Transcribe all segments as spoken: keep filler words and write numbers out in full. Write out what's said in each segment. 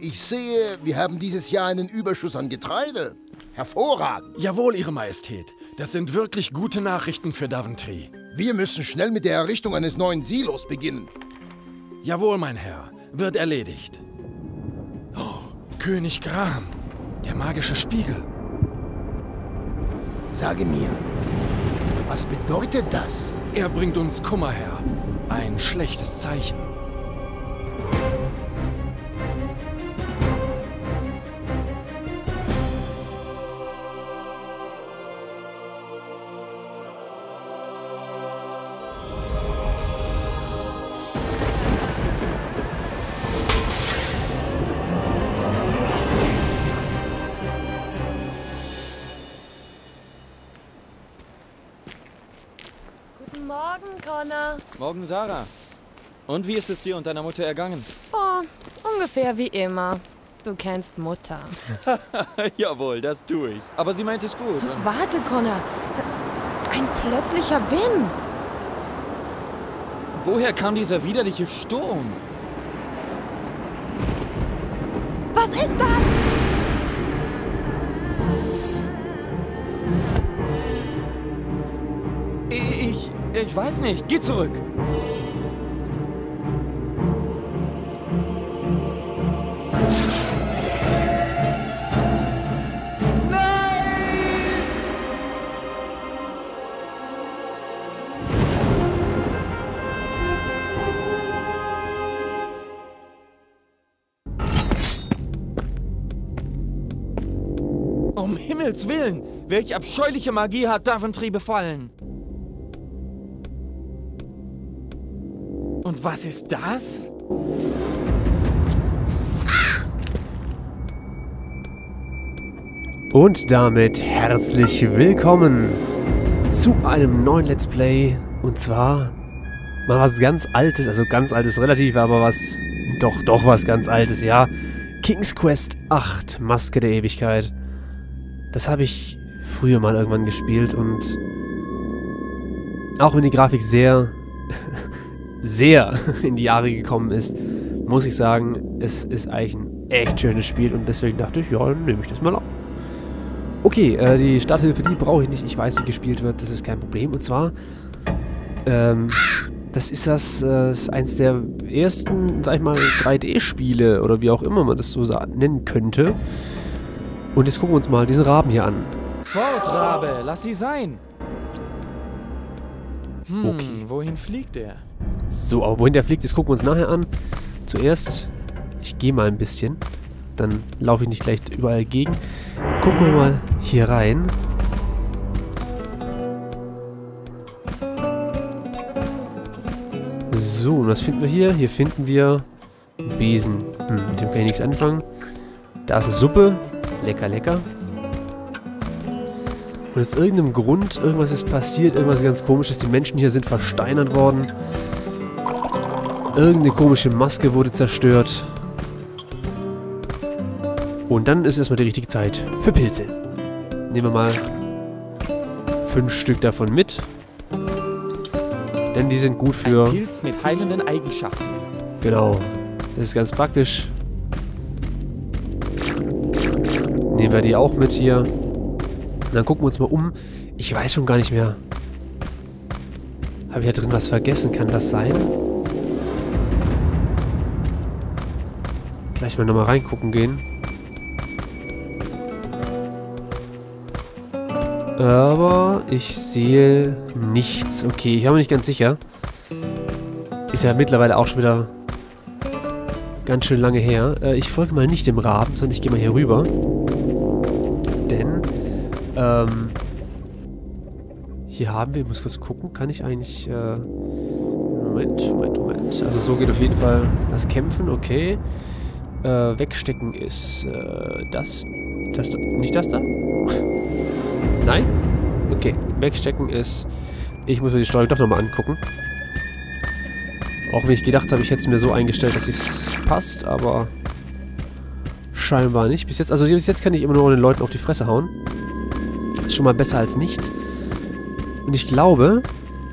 ich sehe, wir haben dieses Jahr einen Überschuss an Getreide. Hervorragend. Jawohl, Ihre Majestät. Das sind wirklich gute Nachrichten für Daventry. Wir müssen schnell mit der Errichtung eines neuen Silos beginnen. Jawohl, mein Herr. Wird erledigt. Oh, König Gram. Der magische Spiegel. Sage mir, was bedeutet das? Er bringt uns Kummer her. Ein schlechtes Zeichen. Guten Morgen, Connor. Morgen, Sarah. Und wie ist es dir und deiner Mutter ergangen? Oh, ungefähr wie immer. Du kennst Mutter. Jawohl, das tue ich. Aber sie meint es gut. Und Warte, Connor. Ein plötzlicher Wind. woher kam dieser widerliche Sturm? Was ist das? Ich, ich weiß nicht. Geh zurück. Um Himmels Willen! Welche abscheuliche Magie hat Daventry befallen? Und was ist das? Und damit herzlich willkommen zu einem neuen Let's Play. Und zwar mal was ganz Altes, also ganz Altes relativ, aber was, doch, doch was ganz Altes, ja. King's Quest acht, Maske der Ewigkeit. Das habe ich früher mal irgendwann gespielt und auch wenn die Grafik sehr, sehr in die Jahre gekommen ist, muss ich sagen, es ist eigentlich ein echt schönes Spiel und deswegen dachte ich, ja, dann nehme ich das mal auf. Okay, äh, die Starthilfe, die brauche ich nicht. Ich weiß, wie gespielt wird, das ist kein Problem. Und zwar, ähm, das ist das, äh, ist eins der ersten, sag ich mal, drei D-Spiele oder wie auch immer man das so nennen könnte. Und jetzt gucken wir uns mal diesen Raben hier an. Fort, Rabe, lass sie sein. Hm, Okay. wohin fliegt er? So, aber wohin der fliegt, das gucken wir uns nachher an. Zuerst, ich gehe mal ein bisschen. Dann laufe ich nicht gleich überall gegen. Gucken wir mal hier rein. So, und was finden wir hier? Hier finden wir einen Besen. Hm, mit dem kann ich nichts anfangen. Da ist eine Suppe. Lecker, lecker. Und aus irgendeinem Grund, irgendwas ist passiert, irgendwas ganz Komisches. Die Menschen hier sind versteinert worden. Irgendeine komische Maske wurde zerstört. Und dann ist erstmal die richtige Zeit für Pilze. Nehmen wir mal fünf Stück davon mit. Denn die sind gut für... Ein Pilz mit heilenden Eigenschaften. Genau. Das ist ganz praktisch. Nehmen wir die auch mit hier. Dann gucken wir uns mal um. Ich weiß schon gar nicht mehr. Habe ich da drin was vergessen? Kann das sein? Gleich mal nochmal reingucken gehen. Aber ich sehe nichts. Okay, ich bin mir nicht ganz sicher. Ist ja mittlerweile auch schon wieder ganz schön lange her. Äh, ich folge mal nicht dem Raben, sondern ich gehe mal hier rüber. Denn, ähm, hier haben wir, ich muss kurz gucken, kann ich eigentlich, äh, Moment, Moment, Moment. Also so geht auf jeden Fall das Kämpfen, okay. Äh, wegstecken ist, äh, das, das da, nicht das da? Nein? Okay, wegstecken ist, ich muss mir die Steuerung doch nochmal angucken. Auch wenn ich gedacht habe, ich hätte es mir so eingestellt, dass es passt, aber scheinbar nicht. Bis jetzt, also bis jetzt kann ich immer nur den Leuten auf die Fresse hauen. Ist schon mal besser als nichts. Und ich glaube,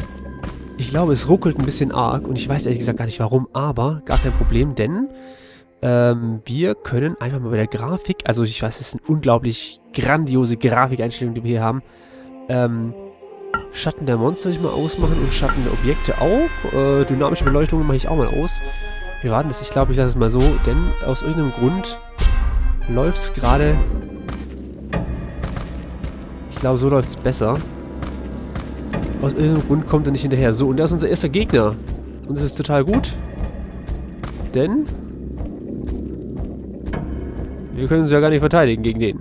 ich glaube, es ruckelt ein bisschen arg und ich weiß ehrlich gesagt gar nicht warum, aber gar kein Problem, denn Ähm, wir können einfach mal bei der Grafik, also ich weiß, es ist eine unglaublich grandiose Grafikeinstellung, die wir hier haben. Ähm, Schatten der Monster will ich mal ausmachen und Schatten der Objekte auch. Äh, dynamische Beleuchtung mache ich auch mal aus. Wir warten das, ich glaube, ich lasse es mal so, denn aus irgendeinem Grund läuft es gerade... Ich glaube, so läuft es besser. Aus irgendeinem Grund kommt er nicht hinterher. So, und der ist unser erster Gegner. Und das ist total gut. Denn... wir können uns ja gar nicht verteidigen gegen den.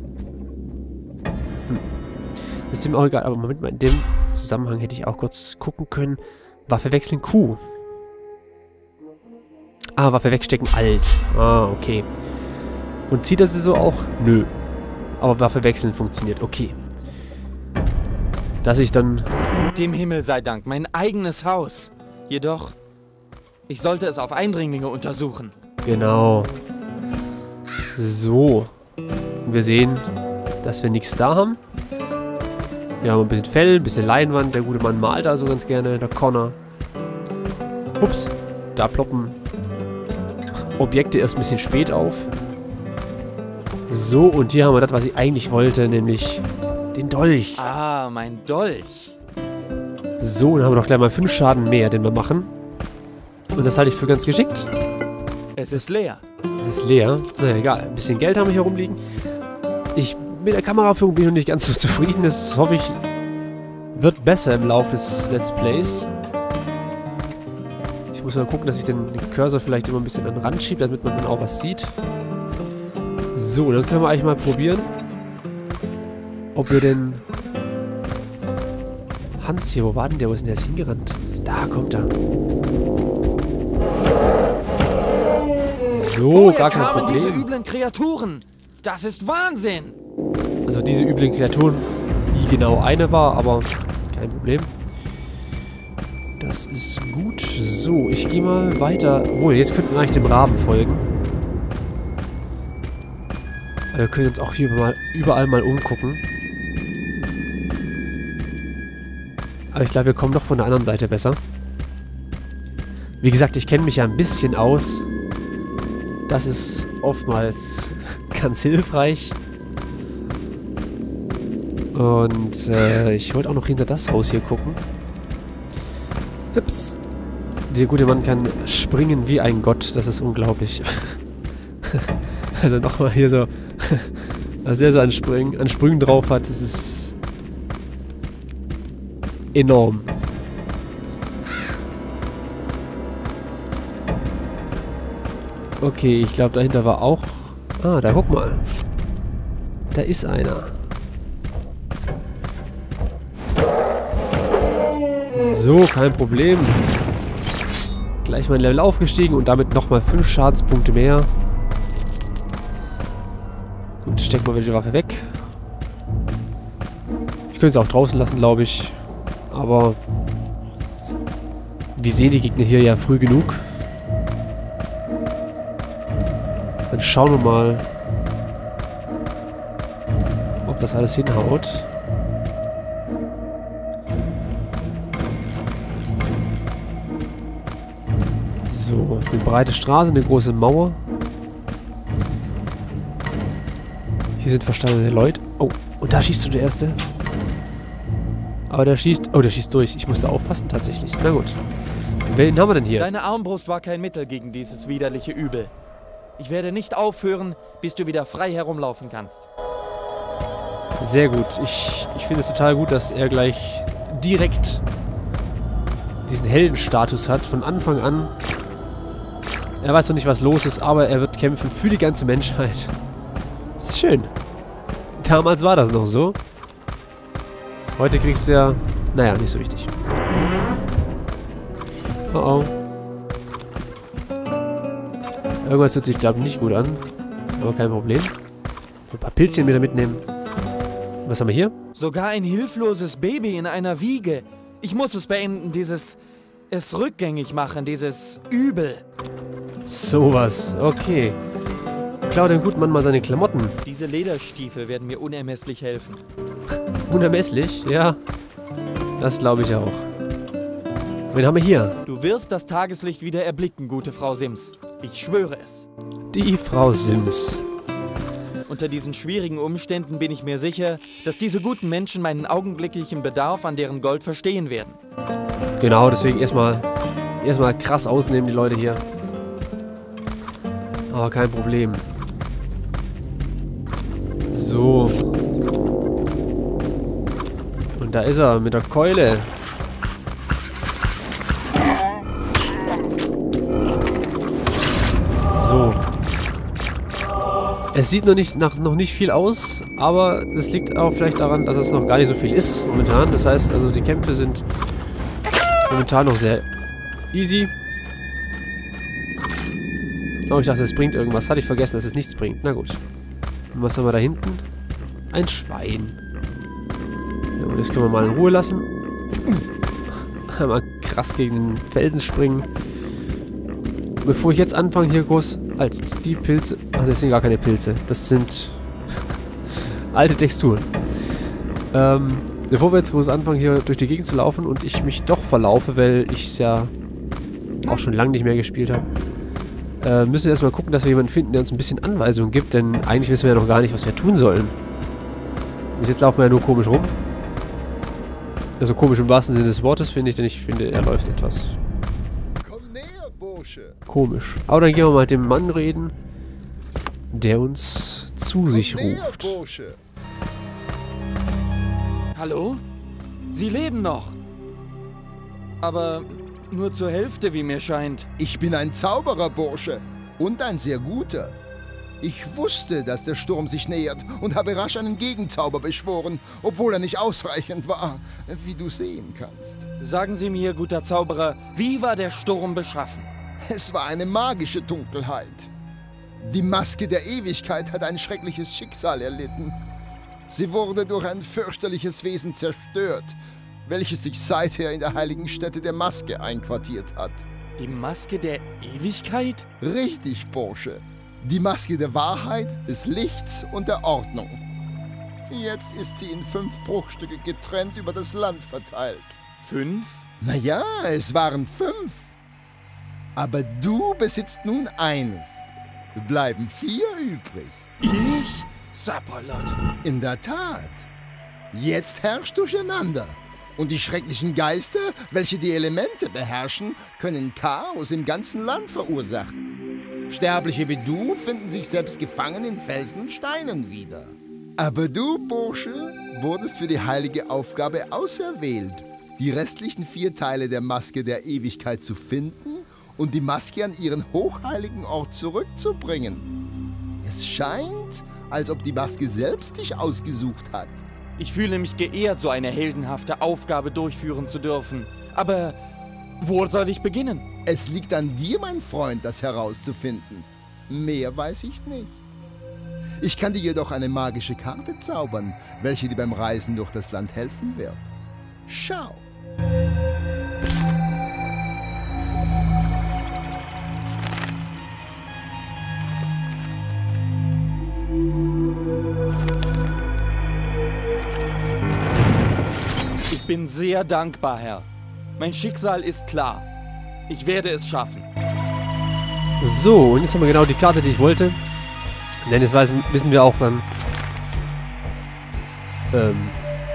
Hm. Das ist ihm auch egal. Aber Moment mal, in dem Zusammenhang hätte ich auch kurz gucken können. Waffe wechseln Q. Ah, Waffe wegstecken Alt. Ah, okay. Und zieht er sie so auch? Nö. Aber Waffe wechseln funktioniert. Okay. Dass ich dann... Dem Himmel sei Dank, mein eigenes Haus. Jedoch, ich sollte es auf Eindringlinge untersuchen. Genau. So. Und wir sehen, dass wir nichts da haben. Wir haben ein bisschen Fell, ein bisschen Leinwand. Der gute Mann malt also ganz gerne. Der Connor. Ups. Da ploppen Objekte erst ein bisschen spät auf. So, und hier haben wir das, was ich eigentlich wollte, nämlich den Dolch. Ah, mein Dolch. So, dann haben wir doch gleich mal fünf Schaden mehr, den wir machen. Und das halte ich für ganz geschickt. Es ist leer. Es ist leer. Na egal, ein bisschen Geld haben wir hier rumliegen. Ich, mit der Kameraführung bin ich noch nicht ganz so zufrieden. Das hoffe ich, wird besser im Laufe des Let's Plays. Ich muss mal gucken, dass ich den, den Cursor vielleicht immer ein bisschen an den Rand schiebe, damit man dann auch was sieht. So, dann können wir eigentlich mal probieren, ob wir den... Hans hier, wo war denn der? Wo ist denn der jetzt hingerannt? Da kommt er. So, Woher gar kein kamen diese Problem. üblen Kreaturen? Das ist Wahnsinn! Also diese üblen Kreaturen, die genau eine war, aber kein Problem. Das ist gut. So, ich gehe mal weiter. Oh, jetzt könnten wir eigentlich dem Raben folgen. Wir können uns auch hier mal, überall mal umgucken. Aber ich glaube, wir kommen doch von der anderen Seite besser. Wie gesagt, ich kenne mich ja ein bisschen aus. Das ist oftmals ganz hilfreich. Und äh, ich wollte auch noch hinter das Haus hier gucken. Ups. Der gute Mann kann springen wie ein Gott. Das ist unglaublich. Also nochmal hier so, was er so an Sprüngen, an Sprüngen drauf hat, das ist enorm. Okay, ich glaube dahinter war auch... Ah, da guck mal. Da ist einer. So, kein Problem. Gleich mein Level aufgestiegen und damit nochmal fünf Schadenspunkte mehr. Gut, stecken wir wieder die Waffe weg. Ich könnte es auch draußen lassen, glaube ich. Aber wir sehen die Gegner hier ja früh genug. Dann schauen wir mal, ob das alles hinhaut. So, eine breite Straße, eine große Mauer. Hier sind verstandene Leute. Oh, und da schießt du der Erste. Aber der schießt... Oh, der schießt durch. Ich musste aufpassen, tatsächlich. Na gut. Wen haben wir denn hier? Deine Armbrust war kein Mittel gegen dieses widerliche Übel. Ich werde nicht aufhören, bis du wieder frei herumlaufen kannst. Sehr gut. Ich, ich finde es total gut, dass er gleich direkt diesen Heldenstatus hat. Von Anfang an. Er weiß noch nicht, was los ist, aber er wird kämpfen für die ganze Menschheit. Das ist schön. Damals war das noch so. Heute kriegst du ja... Naja, nicht so wichtig. Oh oh. Irgendwas hört sich, glaube ich, nicht gut an. Aber kein Problem. Ein paar Pilzchen wieder mitnehmen. Was haben wir hier? Sogar ein hilfloses Baby in einer Wiege. Ich muss es beenden, dieses... Es rückgängig machen, dieses Übel. Sowas. Okay. Klau dem guten Mann mal seine Klamotten. Diese Lederstiefel werden mir unermesslich helfen. Unermesslich? Ja. Das glaube ich auch. Wen haben wir hier? Du wirst das Tageslicht wieder erblicken, gute Frau Sims. Ich schwöre es. Die Frau Sims. Unter diesen schwierigen Umständen bin ich mir sicher, dass diese guten Menschen meinen augenblicklichen Bedarf an deren Gold verstehen werden. Genau, deswegen erstmal erstmal krass ausnehmen, die Leute hier. Aber kein Problem. So. Und da ist er mit der Keule. So. Es sieht noch nicht, nach, noch nicht viel aus, aber das liegt auch vielleicht daran, dass es noch gar nicht so viel ist momentan. Das heißt, also die Kämpfe sind momentan noch sehr easy. Oh, ich dachte, es bringt irgendwas. Hatte ich vergessen, dass es nichts bringt. Na gut. Und was haben wir da hinten? Ein Schwein. Ja, das können wir mal in Ruhe lassen. Einmal krass gegen den Felsen springen. Bevor ich jetzt anfange, hier groß... Halt, die Pilze... Ach, das sind gar keine Pilze. Das sind... alte Texturen. Ähm, bevor wir jetzt groß anfangen, hier durch die Gegend zu laufen und ich mich doch verlaufe, weil ich es ja auch schon lange nicht mehr gespielt habe, äh, müssen wir erstmal gucken, dass wir jemanden finden, der uns ein bisschen Anweisungen gibt, denn eigentlich wissen wir ja noch gar nicht, was wir tun sollen. Bis jetzt laufen wir ja nur komisch rum. Also komisch im wahrsten Sinne des Wortes, finde ich, denn ich finde, er läuft etwas... komisch. Aber dann gehen wir mal mit dem Mann reden, der uns zu sich ruft. Hallo? Sie leben noch. Aber nur zur Hälfte, wie mir scheint. Ich bin ein Zauberer, Bursche. Und ein sehr guter. Ich wusste, dass der Sturm sich nähert und habe rasch einen Gegenzauber beschworen, obwohl er nicht ausreichend war, wie du sehen kannst. Sagen Sie mir, guter Zauberer, wie war der Sturm beschaffen? Es war eine magische Dunkelheit. Die Maske der Ewigkeit hat ein schreckliches Schicksal erlitten. Sie wurde durch ein fürchterliches Wesen zerstört, welches sich seither in der heiligen Stätte der Maske einquartiert hat. Die Maske der Ewigkeit? Richtig, Bursche. Die Maske der Wahrheit, des Lichts und der Ordnung. Jetzt ist sie in fünf Bruchstücke getrennt über das Land verteilt. Fünf? Naja, es waren fünf. Aber du besitzt nun eines. Bleiben vier übrig. Ich? Sapperlot. In der Tat. Jetzt herrscht Durcheinander. Und die schrecklichen Geister, welche die Elemente beherrschen, können Chaos im ganzen Land verursachen. Sterbliche wie du finden sich selbst gefangen in Felsen und Steinen wieder. Aber du, Bursche, wurdest für die heilige Aufgabe auserwählt, die restlichen vier Teile der Maske der Ewigkeit zu finden und die Maske an ihren hochheiligen Ort zurückzubringen. Es scheint, als ob die Maske selbst dich ausgesucht hat. Ich fühle mich geehrt, so eine heldenhafte Aufgabe durchführen zu dürfen. Aber wo soll ich beginnen? Es liegt an dir, mein Freund, das herauszufinden. Mehr weiß ich nicht. Ich kann dir jedoch eine magische Karte zaubern, welche dir beim Reisen durch das Land helfen wird. Schau! Ich bin sehr dankbar, Herr. Mein Schicksal ist klar. Ich werde es schaffen. So, und jetzt haben wir genau die Karte, die ich wollte. Denn jetzt weiß, wissen wir auch dann... Ähm...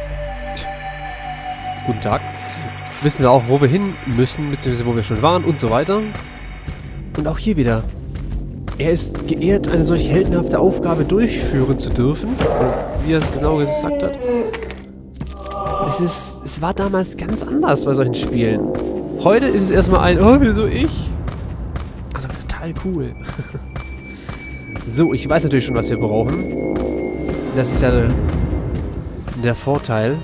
Guten Tag. Wissen wir auch, wo wir hin müssen, beziehungsweise wo wir schon waren und so weiter. Und auch hier wieder. Er ist geehrt, eine solch heldenhafte Aufgabe durchführen zu dürfen. Wie er es genau gesagt hat. Es ist, es war damals ganz anders bei solchen Spielen. Heute ist es erstmal ein, oh, wieso ich? Also total cool. So, ich weiß natürlich schon, was wir brauchen. Das ist ja der, der Vorteil.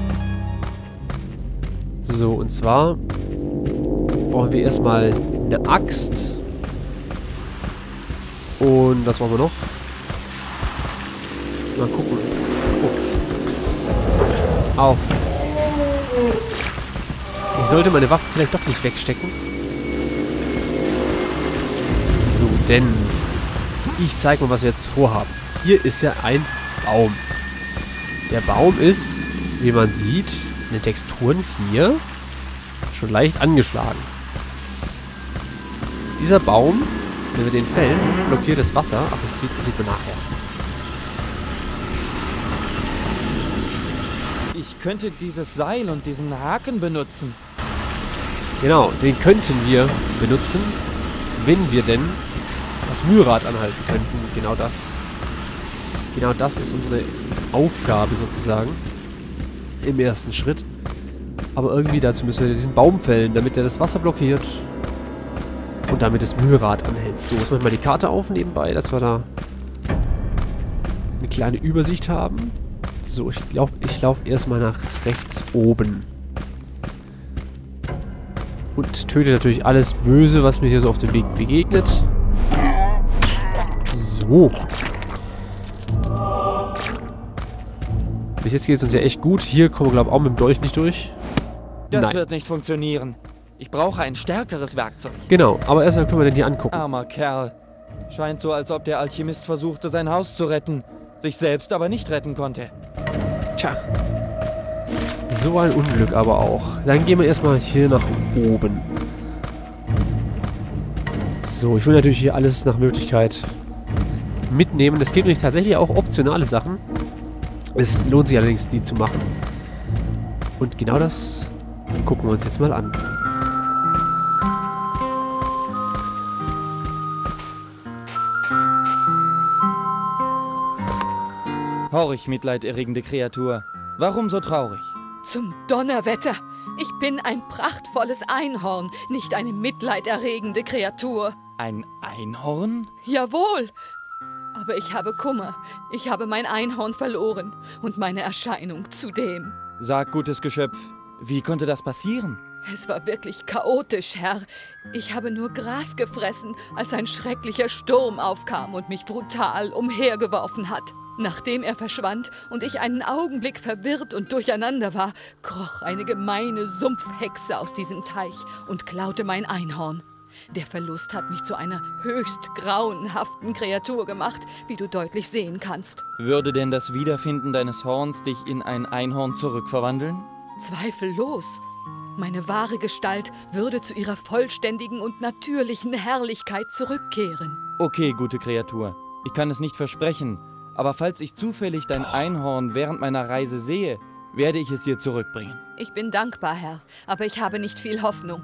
So, und zwar brauchen wir erstmal eine Axt. Und was brauchen wir noch? Mal gucken. Oh. Au. Ich sollte meine Waffe vielleicht doch nicht wegstecken. So, denn ich zeige mal, was wir jetzt vorhaben. Hier ist ja ein Baum. Der Baum ist, wie man sieht, in den Texturen hier schon leicht angeschlagen. Dieser Baum, wenn wir den fällen, blockiert das Wasser. Ach, das sieht, das sieht man nachher. Ich könnte dieses Seil und diesen Haken benutzen. Genau, den könnten wir benutzen, wenn wir denn das Mühlrad anhalten könnten. Genau das. Genau das ist unsere Aufgabe sozusagen. Im ersten Schritt. Aber irgendwie dazu müssen wir diesen Baum fällen, damit er das Wasser blockiert. Und damit das Mühlrad anhält. So, jetzt machen wir mal die Karte auf nebenbei, dass wir da eine kleine Übersicht haben. So, ich glaube, ich laufe erstmal nach rechts oben. Und töte natürlich alles Böse, was mir hier so auf dem Weg begegnet. So. Bis jetzt geht es uns ja echt gut. Hier kommen wir, glaube ich, auch mit dem Dolch nicht durch. Das Nein. wird nicht funktionieren. Ich brauche ein stärkeres Werkzeug. Genau, aber erstmal können wir den hier angucken. Armer Kerl. Scheint so, als ob der Alchemist versuchte, sein Haus zu retten, sich selbst aber nicht retten konnte. Tja. So ein Unglück aber auch. Dann gehen wir erstmal hier nach oben. So, ich will natürlich hier alles nach Möglichkeit mitnehmen. Es gibt nämlich tatsächlich auch optionale Sachen. Es lohnt sich allerdings, die zu machen. Und genau das gucken wir uns jetzt mal an. Horch, mitleiderregende Kreatur. Warum so traurig? Zum Donnerwetter! Ich bin ein prachtvolles Einhorn, nicht eine mitleiderregende Kreatur. Ein Einhorn? Jawohl! Aber ich habe Kummer. Ich habe mein Einhorn verloren und meine Erscheinung zudem. Sag, gutes Geschöpf, wie konnte das passieren? Es war wirklich chaotisch, Herr. Ich habe nur Gras gefressen, als ein schrecklicher Sturm aufkam und mich brutal umhergeworfen hat. Nachdem er verschwand und ich einen Augenblick verwirrt und durcheinander war, kroch eine gemeine Sumpfhexe aus diesem Teich und klaute mein Einhorn. Der Verlust hat mich zu einer höchst grauenhaften Kreatur gemacht, wie du deutlich sehen kannst. Würde denn das Wiederfinden deines Horns dich in ein Einhorn zurückverwandeln? Zweifellos. Meine wahre Gestalt würde zu ihrer vollständigen und natürlichen Herrlichkeit zurückkehren. Okay, gute Kreatur. Ich kann es nicht versprechen, aber falls ich zufällig dein Einhorn während meiner Reise sehe, werde ich es dir zurückbringen. Ich bin dankbar, Herr, aber ich habe nicht viel Hoffnung.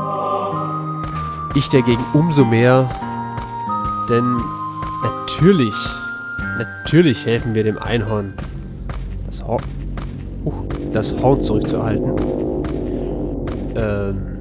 Ich dagegen umso mehr, denn natürlich, natürlich helfen wir dem Einhorn, das Horn, uh, das Horn zurückzuerhalten. Ähm...